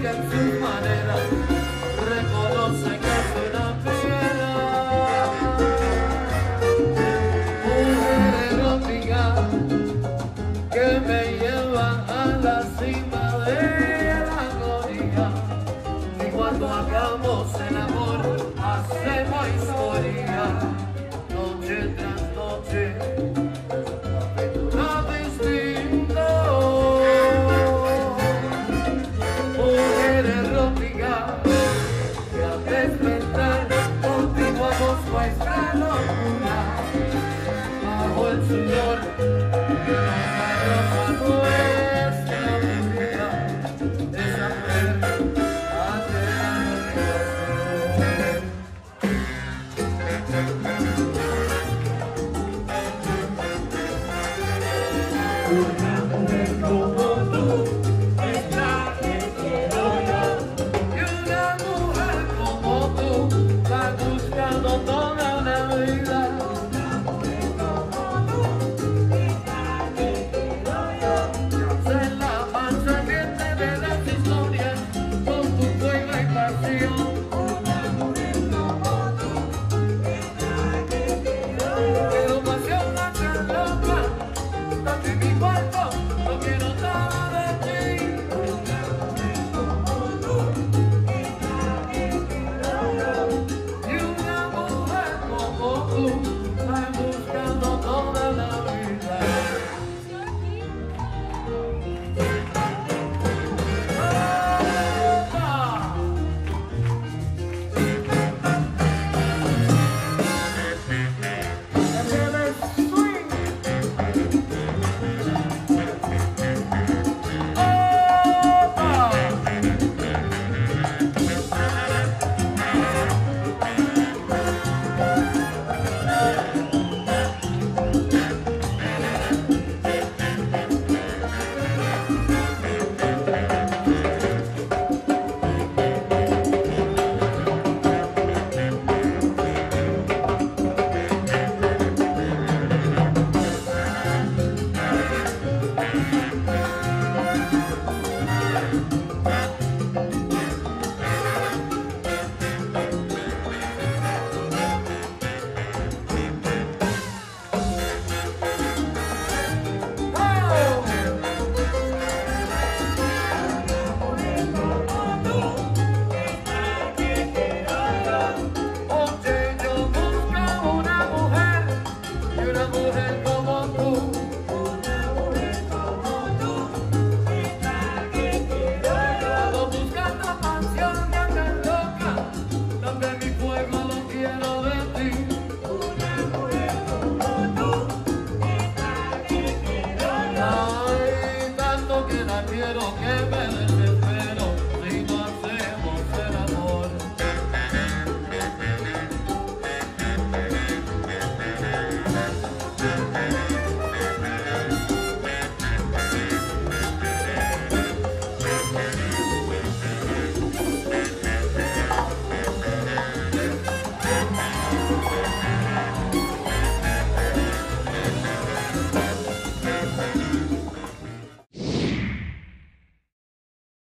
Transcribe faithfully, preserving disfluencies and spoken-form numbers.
que en sus maneras reconoce que soy una fiera. Mujer erótica que me lleva a la cima de la gloria. Y cuando hagamos el amor, hacemos historia, noche tras noche. Nuestra locura bajo el sudor que nos arroja nuestra vida. Esa mujer hace la una mujer como tú es la que quiero yo. Y una mujer como tú va buscando todo.